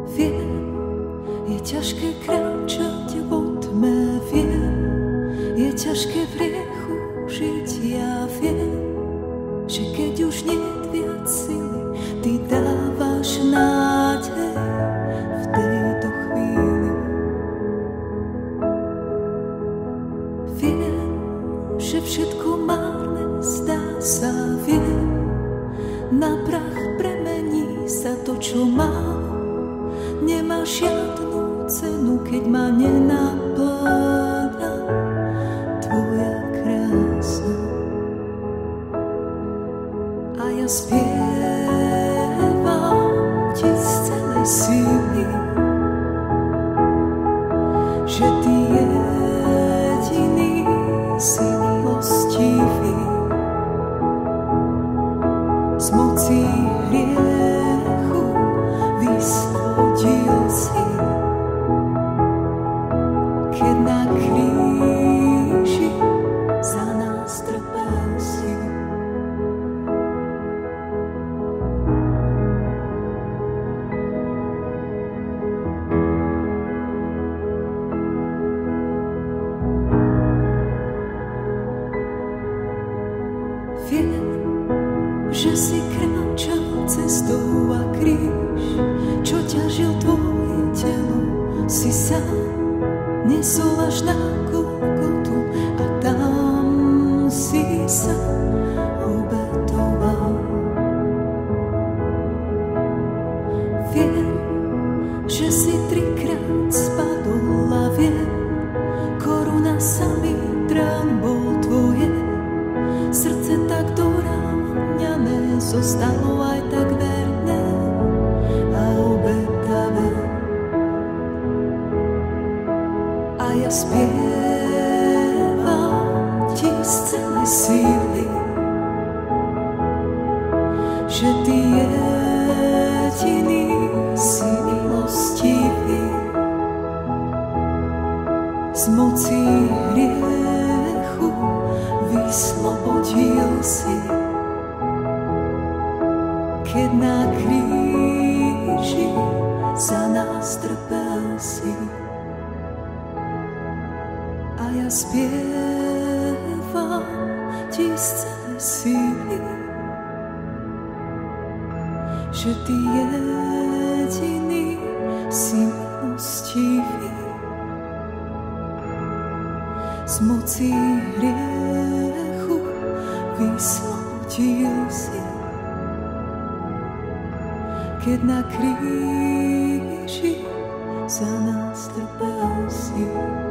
Viem, je ťažké kráčať vo tme, viem, je ťažké v riechu žiť, ja viem, že keď už nie je viac sily, ty dávaš nádej v tejto chvíli. Viem, že všetko márne zdá sa, viem, na prach premení sa to, čo mám. Nemá žiadnu cenu, keď ma nenaplňa tvoja krása. A ja spievam ti z celej síly, že ty jediný si milostivý. Z moci hriechu vyslobodil si, keď na kríži za nás trpel si. Viem, že si kráčal cestou a kríž, čo ťažil tvoje telo, si sám nesol až na Golgotu a tam si sa obetoval. Viem, že si 3-krát spadol a viem, koruna samý trán bol tvoje, srdce tak doráňané zostalo aj tak verné a obetavé. A ja spievam ti z celej síly, že ty jediný si milostivý. Z moci hriechu vyslobodil si, keď na kríži za nás trpel si. A ja spievam ti z celej síly, že ty jediný si milostivý. Z moci hriechu vyslobodil si, keď na kríži za nás trpel si.